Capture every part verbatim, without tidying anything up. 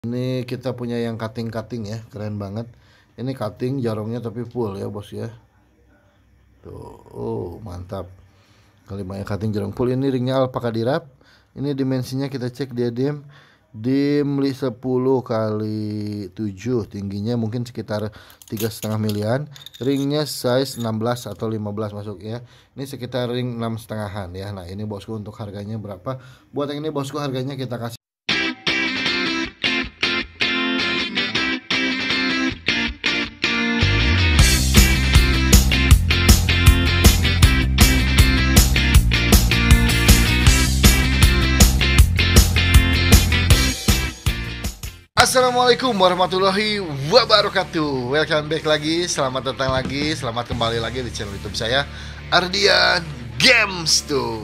Ini kita punya yang cutting-cutting ya, keren banget. Ini cutting jarongnya tapi full ya bos ya. Tuh, oh mantap. Kalimaya cutting jarong full. Ini ringnya alpaka dirap. Ini dimensinya kita cek dia dim dim sepuluh kali tujuh, tingginya mungkin sekitar tiga setengah milian. Ringnya size enam belas atau lima belas masuk ya. Ini sekitar ring enam setengahan ya. Nah ini bosku untuk harganya berapa? Buat yang ini bosku harganya kita kasih. Assalamualaikum warahmatullahi wabarakatuh. Welcome back lagi, selamat datang lagi, selamat kembali lagi di channel YouTube saya, Ardian Games tuh.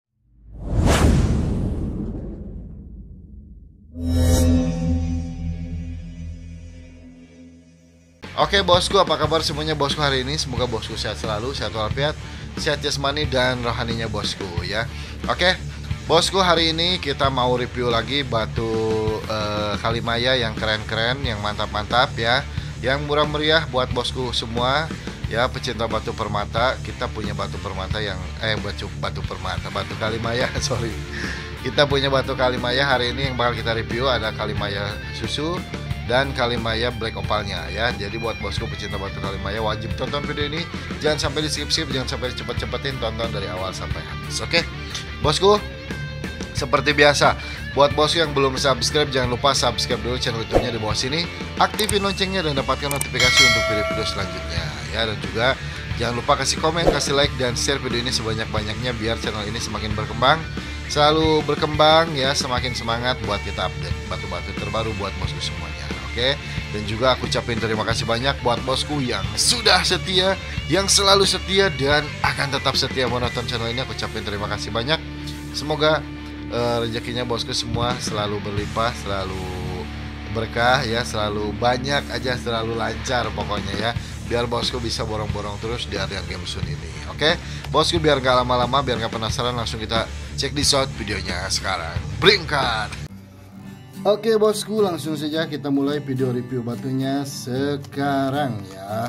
Oke bosku, apa kabar semuanya bosku hari ini? Semoga bosku sehat selalu, sehat walafiat, sehat jasmani dan rohaninya bosku ya. Oke bosku, hari ini kita mau review lagi batu uh, Kalimaya yang keren-keren, yang mantap-mantap ya, yang murah meriah buat bosku semua ya, pecinta batu permata. Kita punya batu permata yang eh batu batu permata, batu Kalimaya sorry. Kita punya batu Kalimaya hari ini yang bakal kita review, ada Kalimaya susu dan Kalimaya black opalnya ya. Jadi buat bosku pecinta batu Kalimaya wajib tonton video ini, jangan sampai di skip-skip, jangan sampai dicepet-cepetin, tonton dari awal sampai habis. Oke bosku, seperti biasa, buat bosku yang belum subscribe, jangan lupa subscribe dulu channel YouTube-nya di bawah sini, aktifin loncengnya dan dapatkan notifikasi untuk video-video selanjutnya ya. Dan juga jangan lupa kasih komen, kasih like dan share video ini sebanyak-banyaknya biar channel ini semakin berkembang, selalu berkembang ya, semakin semangat buat kita update batu-batu terbaru buat bosku semuanya. Oke, dan juga aku ucapin terima kasih banyak buat bosku yang sudah setia, yang selalu setia dan akan tetap setia menonton channel ini. Aku ucapin terima kasih banyak. Semoga Uh, rezekinya bosku semua selalu berlimpah, selalu berkah ya, selalu banyak aja, selalu lancar pokoknya ya, biar bosku bisa borong-borong terus di Ardian Games ini. Oke bosku, biar gak lama-lama, biar gak penasaran, langsung kita cek di shot videonya sekarang. Bringkan. Oke bosku, langsung saja kita mulai video review batunya sekarang ya.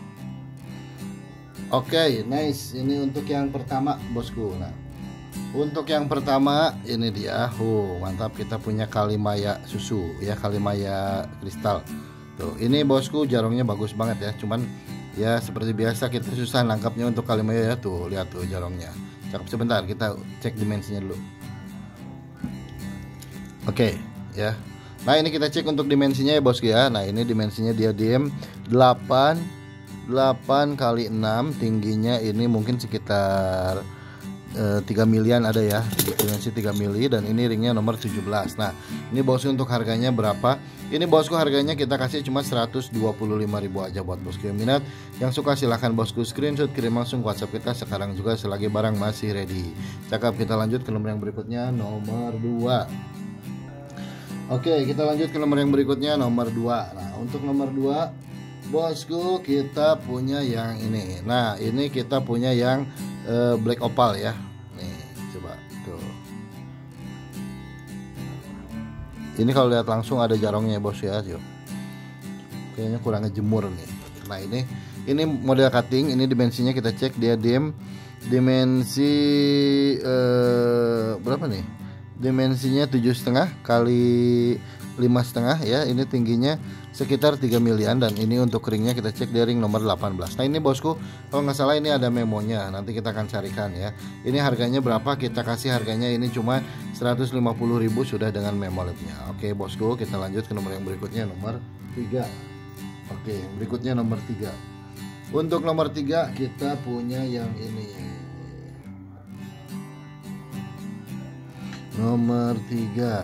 Oke nice, ini untuk yang pertama bosku. Nah untuk yang pertama ini dia, oh mantap, kita punya Kalimaya susu ya, Kalimaya kristal. Tuh, ini bosku jarongnya bagus banget ya, cuman ya seperti biasa kita susah nangkapnya untuk Kalimaya ya. Tuh lihat tuh jarongnya, cakep. Sebentar kita cek dimensinya dulu. Oke ya. Nah ini kita cek untuk dimensinya ya bosku ya. Nah ini dimensinya dia diem delapan kali enam, tingginya ini mungkin sekitar tiga milian ada ya, dimensi tiga mili, dan ini ringnya nomor tujuh belas. Nah ini bosku untuk harganya berapa? Ini bosku harganya kita kasih cuma seratus dua puluh lima ribu aja buat bosku yang minat. Yang suka silahkan bosku screenshot, kirim langsung ke WhatsApp kita sekarang juga selagi barang masih ready. Cakep, kita lanjut ke nomor yang berikutnya, nomor dua. Oke kita lanjut ke nomor yang berikutnya, nomor dua. Nah untuk nomor dua bosku kita punya yang ini. Nah ini kita punya yang uh, black opal ya. Nih coba tuh. Ini kalau lihat langsung ada jarongnya bos ya. Yuk. Kayaknya kurang ngejemur nih. Nah ini ini model cutting. Ini dimensinya kita cek, dia dim dimensi uh, berapa nih? Dimensinya tujuh setengah kali lima setengah ya. Ini tingginya sekitar tiga milian, dan ini untuk ringnya kita cek di ring nomor delapan belas. Nah ini bosku kalau nggak salah ini ada memonya, nanti kita akan carikan ya. Ini harganya berapa? Kita kasih harganya ini cuma seratus lima puluh ribu sudah dengan memo labnya. Oke bosku, kita lanjut ke nomor yang berikutnya, nomor tiga. Oke berikutnya nomor tiga. Untuk nomor tiga kita punya yang ini, nomor tiga.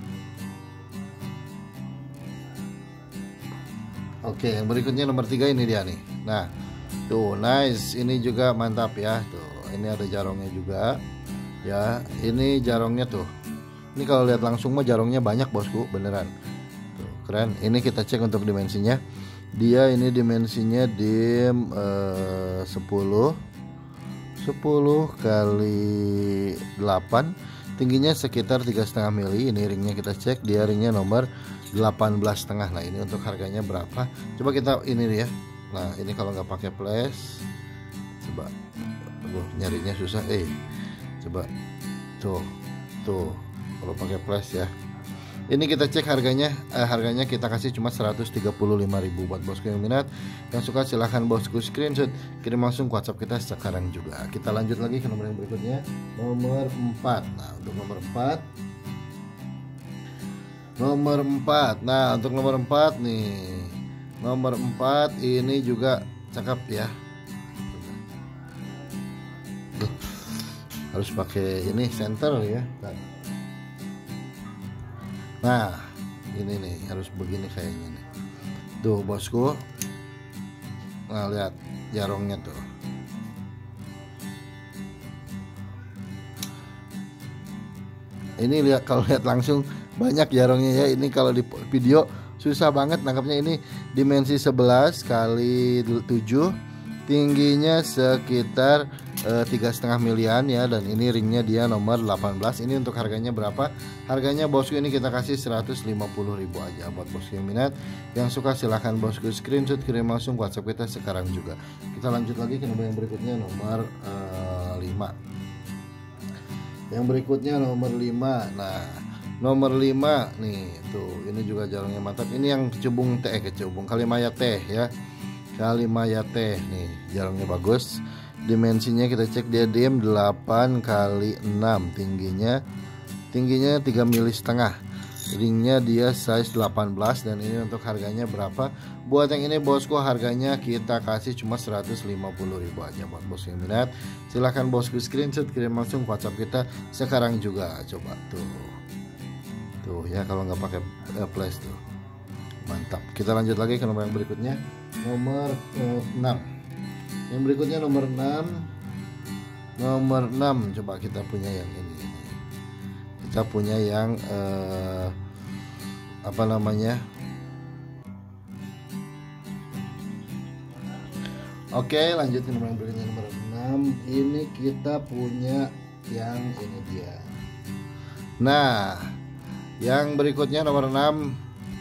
Oke yang berikutnya nomor tiga ini dia nih. Nah tuh nice, ini juga mantap ya. Tuh ini ada jarongnya juga ya, ini jarongnya tuh. Ini kalau lihat langsung mah jarongnya banyak bosku, beneran tuh, keren. Ini kita cek untuk dimensinya, dia ini dimensinya dim eh, sepuluh kali delapan, tingginya sekitar tiga setengah mili. Ini ringnya kita cek, dia ringnya nomor delapan belas setengah. Nah ini untuk harganya berapa? Coba kita ini ya. Nah ini kalau nggak pakai flash, coba, aduh nyarinya susah. Eh coba tuh tuh kalau pakai flash ya. Ini kita cek harganya, eh, harganya kita kasih cuma seratus tiga puluh lima ribu. Buat bosku yang minat, yang suka silahkan bosku screenshot, kirim langsung ke WhatsApp kita sekarang juga. Kita lanjut lagi ke nomor yang berikutnya, nomor empat. Nah untuk nomor empat, nomor empat. Nah untuk nomor empat nih, nomor empat ini juga cakep ya. Duh, harus pakai ini center ya. Nah ini nih harus begini kayaknya nih. Tuh bosku, nah lihat jarongnya tuh. Ini lihat, kalau lihat langsung banyak jarongnya ya. Ini kalau di video susah banget nangkapnya. Ini dimensi sebelas kali tujuh, tingginya sekitar tiga setengah milian ya, dan ini ringnya dia nomor delapan belas. Ini untuk harganya berapa? Harganya bosku ini kita kasih seratus lima puluh ribu aja. Buat bosku yang minat, yang suka silahkan bosku screenshot, kirim langsung ke WhatsApp kita sekarang juga. Kita lanjut lagi ke nomor yang berikutnya, nomor uh, lima. Yang berikutnya nomor lima. Nah nomor lima nih tuh, ini juga jarongnya mantap. Ini yang kecubung teh, kecubung Kalimaya teh ya, Kalimaya teh nih, jarongnya bagus. Dimensinya kita cek, dia dim delapan kali enam, tingginya tingginya tiga mili setengah, ringnya dia size delapan belas, dan ini untuk harganya berapa? Buat yang ini bosku harganya kita kasih cuma seratus lima puluh ribu aja. Buat bosku yang minat silahkan bosku screenshot, kirim langsung ke WhatsApp kita sekarang juga. Coba tuh tuh ya, kalau nggak pakai uh, flash tuh mantap. Kita lanjut lagi ke nomor yang berikutnya, nomor uh, enam. Yang berikutnya nomor enam. Nomor enam, coba kita punya yang ini. Kita punya yang eh, apa namanya? Oke, lanjut ke nomor yang berikutnya, nomor enam. Ini kita punya yang ini dia. Nah, yang berikutnya nomor enam.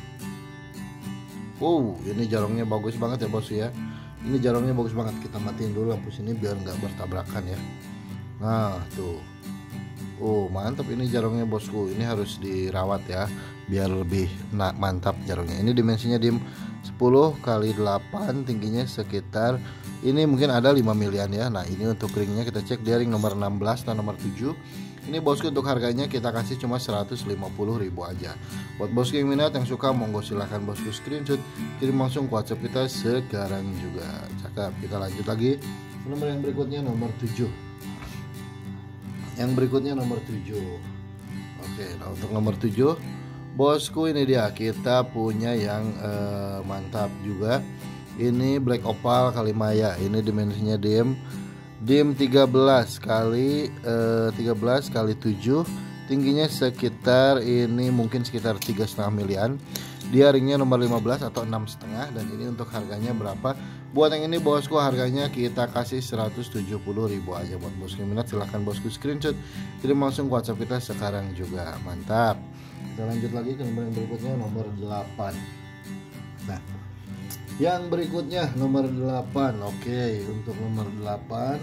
Wow, ini jarongnya bagus banget ya bos ya. Ini jarongnya bagus banget. Kita matiin dulu lampu sini biar nggak bertabrakan ya. Nah tuh, oh mantap ini jarongnya bosku. Ini harus dirawat ya biar lebih nah, mantap jarongnya. Ini dimensinya dim sepuluh kali delapan, tingginya sekitar ini mungkin ada lima milian ya. Nah ini untuk ringnya kita cek, dia ring nomor enam belas dan nomor tujuh. Ini bosku untuk harganya kita kasih cuma seratus lima puluh ribu aja. Buat bosku yang minat, yang suka monggo silahkan bosku screenshot, kirim langsung ke WhatsApp kita sekarang juga. Cakep. Kita lanjut lagi ke nomor yang berikutnya, nomor tujuh. Yang berikutnya nomor tujuh. Oke, nah untuk nomor tujuh bosku ini dia, kita punya yang eh, mantap juga. Ini black opal Kalimaya. Ini dimensinya dim dim tiga belas kali eh, tiga belas kali tujuh, tingginya sekitar ini mungkin sekitar tiga setengah milian. Dia ringnya nomor lima belas atau enam setengah, dan ini untuk harganya berapa? Buat yang ini bosku harganya kita kasih seratus tujuh puluh ribu aja. Buat bosku yang minat silahkan bosku screenshot, kirim langsung ke WhatsApp kita sekarang juga. Mantap. Kita lanjut lagi ke nomor yang berikutnya, nomor delapan. Nah yang berikutnya nomor delapan. Oke, untuk nomor delapan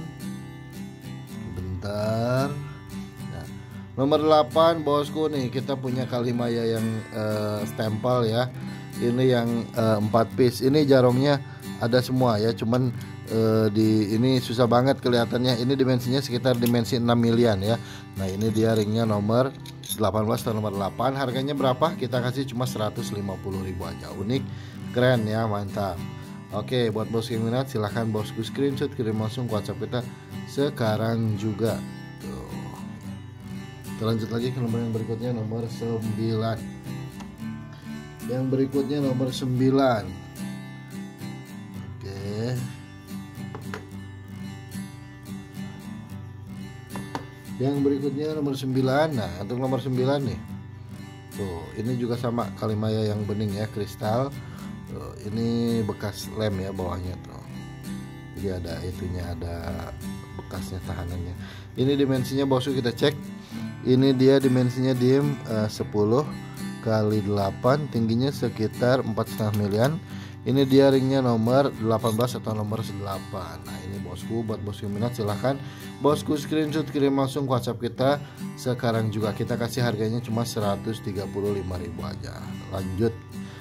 bentar. Nah, nomor delapan bosku nih, kita punya Kalimaya yang uh, stempel ya. Ini yang uh, empat piece. Ini jarongnya ada semua ya, cuman uh, di ini susah banget kelihatannya. Ini dimensinya sekitar dimensi enam milian ya. Nah, ini dia ringnya nomor delapan belas dan nomor delapan. Harganya berapa? Kita kasih cuma seratus lima puluh ribu aja. Unik, keren ya, mantap. Oke, buat bos yang minat silahkan bosku screenshot, kirim langsung ke WhatsApp kita sekarang juga. Tuh. Kita lanjut lagi ke nomor yang berikutnya, nomor sembilan. Yang berikutnya nomor sembilan. Oke. Yang berikutnya nomor sembilan. Nah, untuk nomor sembilan nih. Tuh, ini juga sama Kalimaya yang bening ya, kristal. Tuh, ini bekas lem ya bawahnya tuh. Jadi ada itunya, ada bekasnya, tahanannya. Ini dimensinya bosku kita cek. Ini dia dimensinya dim uh, sepuluh kali delapan, tingginya sekitar empat setengah milian. Ini dia ringnya nomor delapan belas atau nomor delapan. Nah ini bosku, buat bosku minat silahkan bosku screenshot kirim langsung ke WhatsApp kita. Sekarang juga kita kasih harganya cuma seratus tiga puluh lima ribu aja. Lanjut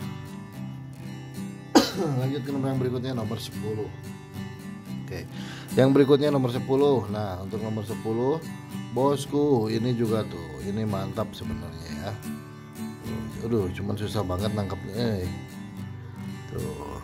lanjut ke nomor yang berikutnya, nomor sepuluh. Oke, yang berikutnya nomor sepuluh. Nah untuk nomor sepuluh bosku, ini juga tuh, ini mantap sebenarnya ya. Aduh cuman susah banget nangkepnya. Eh. Tuh.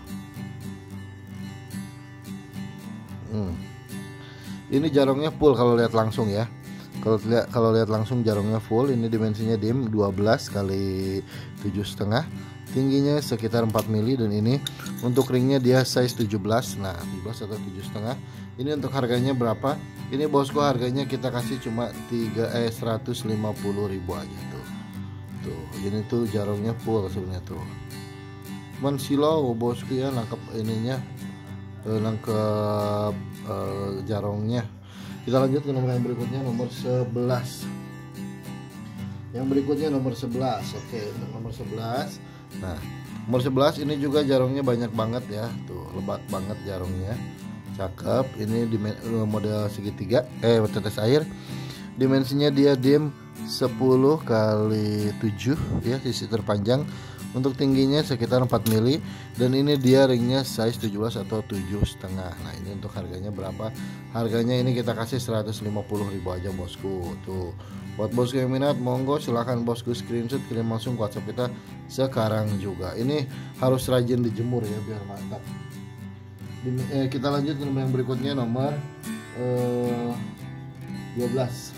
Hmm. Ini jarongnya full kalau lihat langsung ya. Kalau lihat kalau lihat langsung jarongnya full. Ini dimensinya dim dua belas kali tujuh setengah. Tingginya sekitar empat mili, dan ini untuk ringnya dia size tujuh belas. Nah, tujuh belas atau tujuh setengah. Ini untuk harganya berapa? Ini bosku harganya kita kasih cuma tiga eh seratus lima puluh ribu aja tuh. Tuh, ini tuh jarongnya full sebenarnya tuh. Cuman silau bosku ya nangkep ininya, nangkep uh, jarongnya. Kita lanjut ke nomor yang berikutnya, nomor sebelas. Yang berikutnya nomor sebelas. Oke, untuk nomor sebelas. Nah, nomor sebelas ini juga jarongnya banyak banget ya. Tuh, lebat banget jarongnya. Cakep. Ini di model segitiga eh tetes air. Dimensinya dia dim sepuluh kali tujuh ya, sisi terpanjang. Untuk tingginya sekitar empat mili, dan ini dia ringnya size tujuh belas atau tujuh setengah. Nah ini untuk harganya berapa? Harganya ini kita kasih seratus lima puluh ribu aja bosku. Tuh, buat bosku yang minat monggo silahkan bosku screenshot kirim langsung ke WhatsApp kita sekarang juga. Ini harus rajin dijemur ya biar mantap. Eh, kita lanjut ke nomor yang berikutnya, nomor eh, dua belas.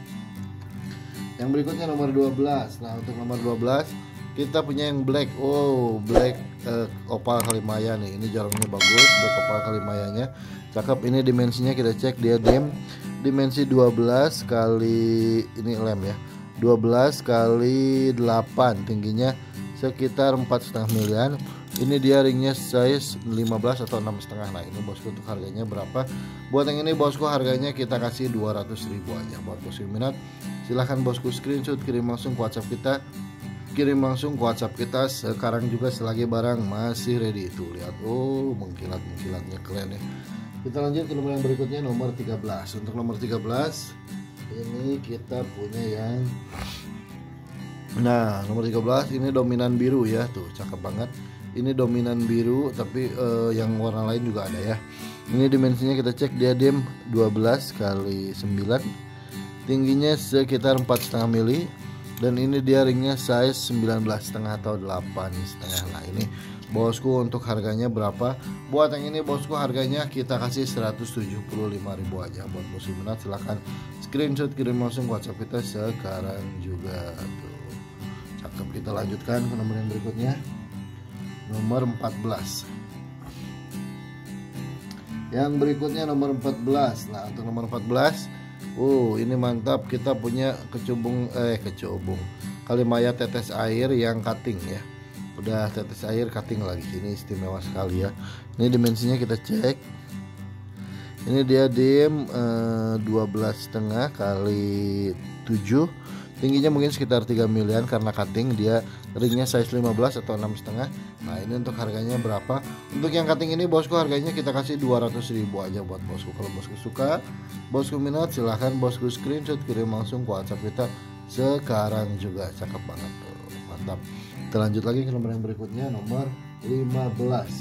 Yang berikutnya nomor dua belas. Nah untuk nomor dua belas kita punya yang black. Oh, black uh, opal kalimaya nih. Ini jarongnya bagus, black opal kalimayanya cakep. Ini dimensinya kita cek dia dim dimensi dua belas kali ini lem ya, dua belas kali delapan, tingginya sekitar empat setengah milian. Ini dia ringnya size lima belas atau enam setengah. Nah ini bosku untuk harganya berapa? Buat yang ini bosku harganya kita kasih dua ratus ribu aja. Buat bosku yang minat silahkan bosku screenshot kirim langsung ke WhatsApp kita. Kirim langsung ke WhatsApp kita sekarang juga selagi barang masih ready. Itu lihat, oh mengkilat mengkilatnya keren ya. Kita lanjut ke nomor yang berikutnya, nomor tiga belas. Untuk nomor tiga belas ini kita punya yang, nah nomor tiga belas ini dominan biru ya, tuh cakep banget. Ini dominan biru tapi eh, yang warna lain juga ada ya. Ini dimensinya kita cek dia dim dua belas kali sembilan, tingginya sekitar empat setengah mili. Dan ini dia ringnya size sembilan belas setengah atau delapan setengah. Nah ini bosku untuk harganya berapa? Buat yang ini bosku harganya kita kasih seratus tujuh puluh lima ribu aja. Buat bosku minat silahkan screenshot kirim langsung ke WhatsApp kita sekarang juga. Tuh cakep. Kita lanjutkan ke nomor yang berikutnya, nomor empat belas. Yang berikutnya nomor empat belas. Nah untuk nomor empat belas, oh ini mantap, kita punya kecubung eh kecubung kalimaya tetes air yang cutting ya. Udah tetes air cutting lagi, ini istimewa sekali ya. Ini dimensinya kita cek. Ini dia dim eh, dua belas setengah kali tujuh. Tingginya mungkin sekitar tiga milian karena cutting. Dia ringnya size lima belas atau enam setengah. Nah ini untuk harganya berapa? Untuk yang cutting ini bosku harganya kita kasih dua ratus ribu aja buat bosku. Kalau bosku suka, bosku minat silahkan bosku screenshot kirim langsung ke WhatsApp kita sekarang juga. Cakep banget tuh, mantap. Kita lanjut lagi ke nomor yang berikutnya, nomor lima belas.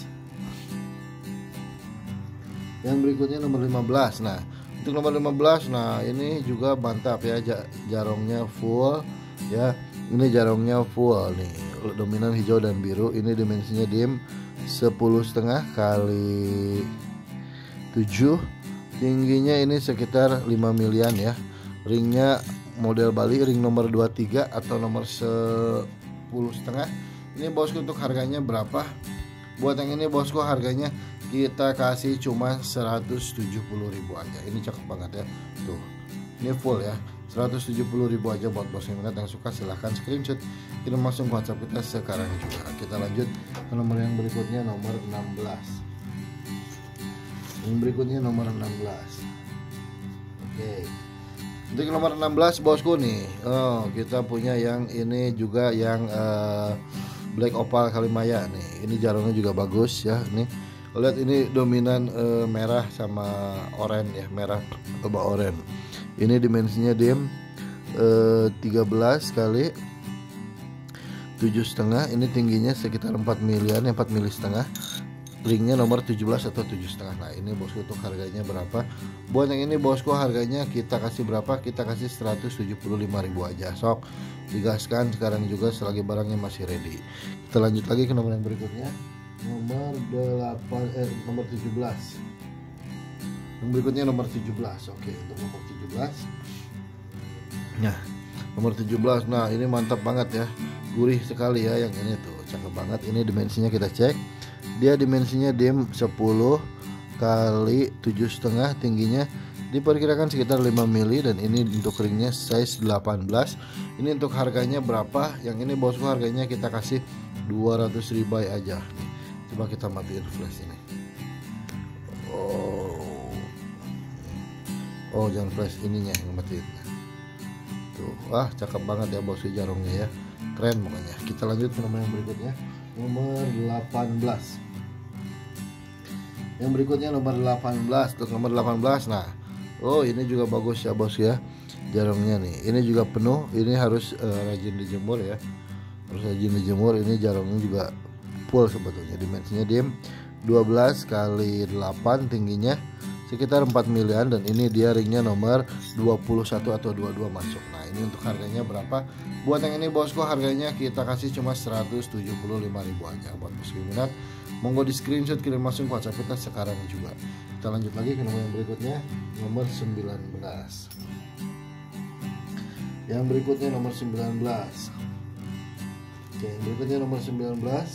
Yang berikutnya nomor lima belas. Nah untuk nomor lima belas, nah ini juga mantap ya, jarongnya full ya. Ini jarongnya full nih, dominan hijau dan biru. Ini dimensinya dim sepuluh setengah kali tujuh, tingginya ini sekitar lima milian ya. Ringnya model Bali, ring nomor dua puluh tiga atau nomor sepuluh setengah. Ini bosku untuk harganya berapa? Buat yang ini bosku harganya kita kasih cuma seratus tujuh puluh ribu aja. Ini cakep banget ya. Tuh. Ini full ya. seratus tujuh puluh ribu aja buat bos yang minat. Yang suka silahkan screenshot kirim langsung ke WhatsApp kita sekarang juga. Kita lanjut ke nomor yang berikutnya, nomor enam belas. Yang berikutnya nomor enam belas. Oke. Untuk nomor enam belas bosku nih, oh kita punya yang ini juga yang uh, Black Opal Kalimaya nih. Ini jarumnya juga bagus ya. Nih lihat ini dominan uh, merah sama oranye ya, merah sama oranye. Ini dimensinya dim uh, tiga belas kali tujuh setengah. Ini tingginya sekitar empat milian, empat mili setengah. Ringnya nomor tujuh belas atau tujuh setengah. Nah ini bosku untuk harganya berapa? Buat yang ini bosku harganya kita kasih berapa? Kita kasih seratus tujuh puluh lima ribu aja. Sok digaskan sekarang juga selagi barangnya masih ready. Kita lanjut lagi ke nomor yang berikutnya. Nomor delapan eh nomor tujuh belas. Yang berikutnya nomor tujuh belas. Oke, untuk nomor tujuh belas. Nah, nomor tujuh belas. Nah, ini mantap banget ya. Gurih sekali ya yang ini tuh. Cakep banget. Ini dimensinya kita cek. Dia dimensinya dim sepuluh kali tujuh setengah, tingginya diperkirakan sekitar lima mili, dan ini untuk ringnya size delapan belas. Ini untuk harganya berapa? Yang ini bosku harganya kita kasih dua ratus ribu aja. Coba kita matiin flash ini. Oh, oh jangan flash ininya yang matiin. Tuh, wah cakep banget ya bosku jarumnya ya, keren pokoknya. Kita lanjut ke nomor yang berikutnya, nomor delapan belas. Yang berikutnya nomor delapan belas. Untuk nomor delapan belas, nah, oh ini juga bagus ya bos ya, jarumnya nih. Ini juga penuh. Ini harus uh, rajin dijemur ya, harus rajin dijemur. Ini jarumnya juga full sebetulnya. Dimensinya dim dua belas kali delapan, tingginya sekitar empat milian, dan ini dia ringnya nomor dua puluh satu atau dua puluh dua masuk. Nah ini untuk harganya berapa? Buat yang ini bosku harganya kita kasih cuma seratus tujuh puluh lima ribu aja. Buat bosku minat, monggo di screenshot kirim langsung ke WhatsApp kita sekarang juga. Kita lanjut lagi ke nomor yang berikutnya, nomor sembilan belas. Yang berikutnya nomor sembilan belas. Oke, yang berikutnya nomor sembilan belas.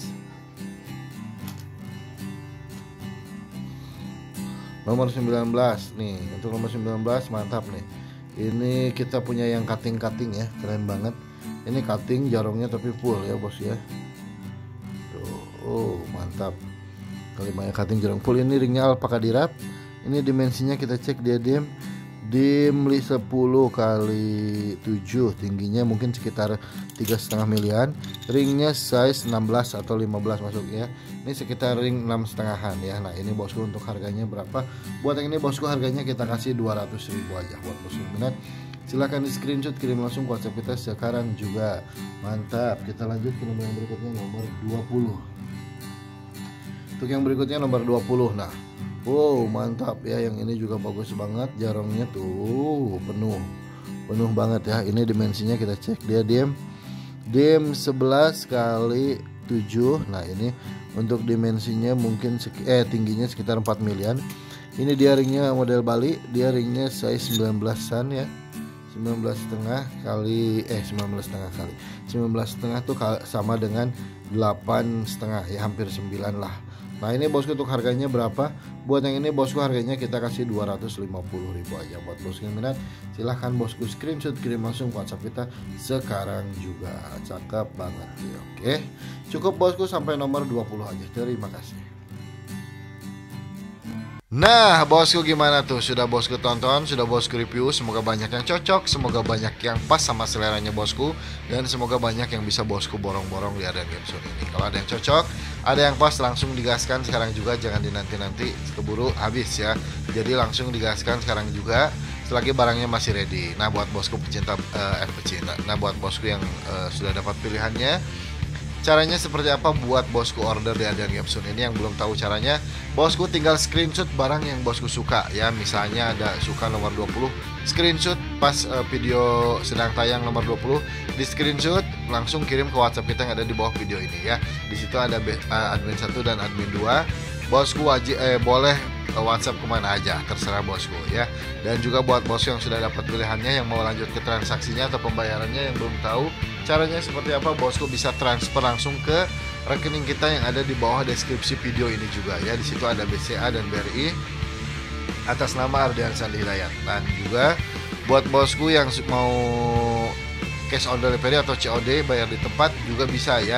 Nomor sembilan belas nih. Untuk nomor sembilan belas mantap nih. Ini kita punya yang cutting-cutting ya, keren banget. Ini cutting jarumnya tapi full ya bos ya. Tuh, oh mantap. Kalimaya cutting jarum full. Ini ringnya alpaka dirap. Ini dimensinya kita cek dia dim dim sepuluh kali tujuh, tingginya mungkin sekitar tiga setengah milian. Ringnya size enam belas atau lima belas masuk ya. Ini sekitar ring enam setengahan ya. Nah ini bosku untuk harganya berapa? Buat yang ini bosku harganya kita kasih dua ratus ribu aja. Buat bosku minat silahkan di screenshot kirim langsung ke WhatsApp kita sekarang juga. Mantap. Kita lanjut ke nomor yang berikutnya, nomor dua puluh. Untuk yang berikutnya nomor dua puluh. Nah, wow mantap ya, yang ini juga bagus banget. Jarumnya tuh penuh penuh banget ya. Ini dimensinya kita cek dia dim dim sebelas kali tujuh. Nah ini untuk dimensinya mungkin eh tingginya sekitar empat milian. Ini dia ringnya model Bali. Dia ringnya size sembilan belasan ya, sembilan belas setengah kali eh sembilan belas setengah kali sembilan belas setengah tuh sama dengan delapan setengah ya, hampir sembilan lah. Nah ini bosku untuk harganya berapa? Buat yang ini bosku harganya kita kasih dua ratus lima puluh ribu aja. Buat bosku yang minat silahkan bosku screenshot kirim langsung ke WhatsApp kita sekarang juga. Cakep banget ya. Oke, cukup bosku sampai nomor dua puluh aja. Terima kasih. Nah bosku gimana tuh? Sudah bosku tonton, sudah bosku review. Semoga banyak yang cocok, semoga banyak yang pas sama seleranya bosku, dan semoga banyak yang bisa bosku borong-borong di Ardenn Game Zone ini. Kalau ada yang cocok, ada yang pas, langsung digaskan sekarang juga. Jangan dinanti-nanti keburu habis ya. Jadi langsung digaskan sekarang juga selagi barangnya masih ready. Nah buat bosku pecinta uh, F P C, nah, nah buat bosku yang uh, sudah dapat pilihannya, caranya seperti apa buat bosku order di Ardenn Game Zone ini? Yang belum tahu caranya, bosku tinggal screenshot barang yang bosku suka ya. Misalnya ada suka nomor dua puluh, screenshot pas uh, video sedang tayang nomor dua puluh, di screenshot langsung kirim ke WhatsApp kita yang ada di bawah video ini ya. Di situ ada uh, admin satu dan admin dua. Bosku wajib eh boleh uh, WhatsApp kemana aja, terserah bosku ya. Dan juga buat bosku yang sudah dapat pilihannya, yang mau lanjut ke transaksinya atau pembayarannya, yang belum tahu caranya seperti apa, bosku bisa transfer langsung ke rekening kita yang ada di bawah deskripsi video ini juga ya. Di situ ada B C A dan B R I atas nama Ardian Sandi Hidayat. Dan juga buat bosku yang mau cash on delivery atau C O D bayar di tempat juga bisa ya.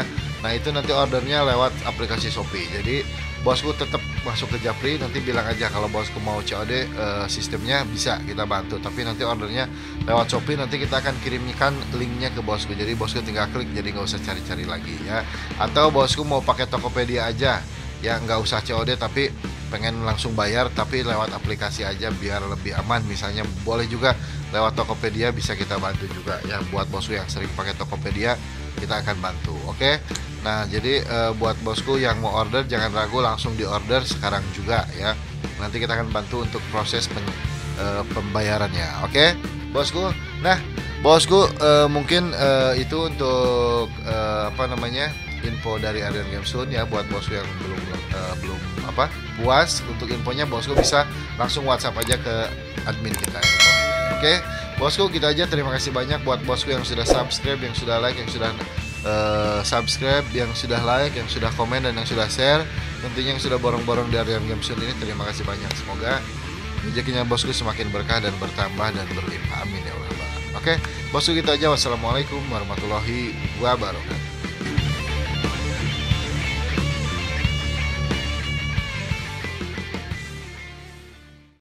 Nah itu nanti ordernya lewat aplikasi Shopee. Jadi bosku tetap masuk ke Japri, nanti bilang aja kalau bosku mau C O D, uh, sistemnya bisa kita bantu. Tapi nanti ordernya lewat Shopee, nanti kita akan kirimkan linknya ke bosku. Jadi bosku tinggal klik, jadi nggak usah cari-cari lagi ya. Atau bosku mau pakai Tokopedia aja, ya nggak usah C O D tapi pengen langsung bayar tapi lewat aplikasi aja biar lebih aman, misalnya boleh juga lewat Tokopedia, bisa kita bantu juga ya. Buat bosku yang sering pakai Tokopedia kita akan bantu. Oke. Nah jadi e, buat bosku yang mau order jangan ragu, langsung di order sekarang juga ya. Nanti kita akan bantu untuk proses pen, e, pembayarannya. Oke bosku. Nah bosku, e, mungkin e, itu untuk e, apa namanya info dari Aryan Game Zone ya. Buat bosku yang belum uh, belum apa puas untuk infonya, bosku bisa langsung WhatsApp aja ke admin kita. Oke bosku, gitu aja. Terima kasih banyak buat bosku yang sudah subscribe, yang sudah like, yang sudah uh, subscribe, yang sudah like, yang sudah komen, dan yang sudah share. Tentunya yang sudah borong-borong dari Aryan Game Zone ini, terima kasih banyak. Semoga rezekinya bosku semakin berkah dan bertambah dan berlimpah, amin ya Allah. Oke bosku, gitu aja. Wassalamualaikum warahmatullahi wabarakatuh.